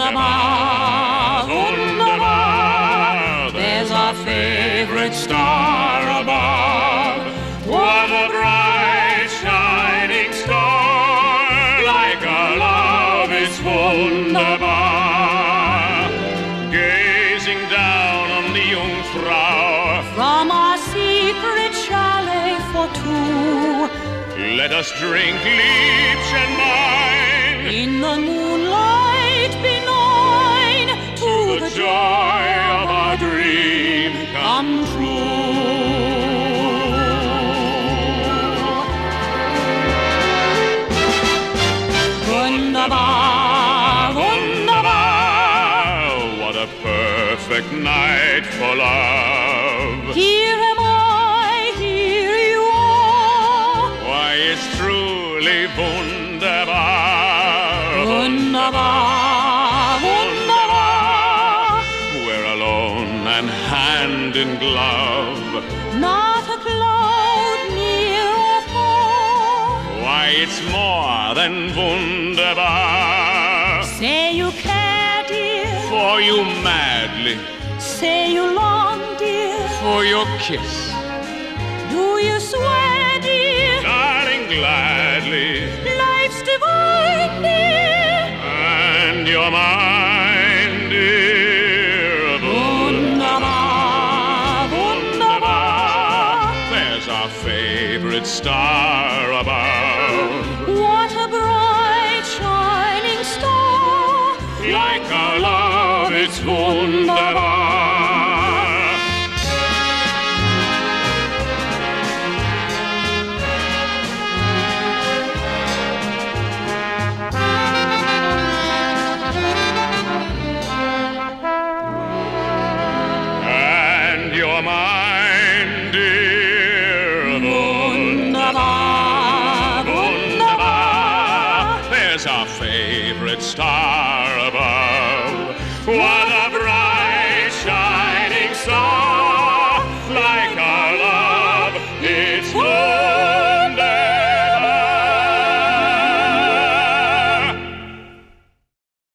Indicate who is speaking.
Speaker 1: Wunderbar, wunderbar, there's our favorite star above. What a bright, shining star, like our love, it's wunderbar. Gazing down on the Jungfrau, from our secret chalet for two, let us drink Liebchen mine, in the moonlight benign, to the joy of our dream come true. Wunderbar, wunderbar, what a perfect night for love. Here am I, here you are. Why, it's truly wunderbar. Wunderbar, wunderbar, we're alone and hand in glove. Not a cloud near or far. Why, it's more than wunderbar. Say you care, dear, for you madly. Say you long, dear, for your kiss. Do you swear, dear, darling, gladly, life's divine, dear, and you're mine, dear. Wunderbar, wunderbar, there's our favorite star above. What a bright, shining star, like our love, it's wunderbar. And you're mine, dear. Wunderbar, wunderbar, there's our favorite star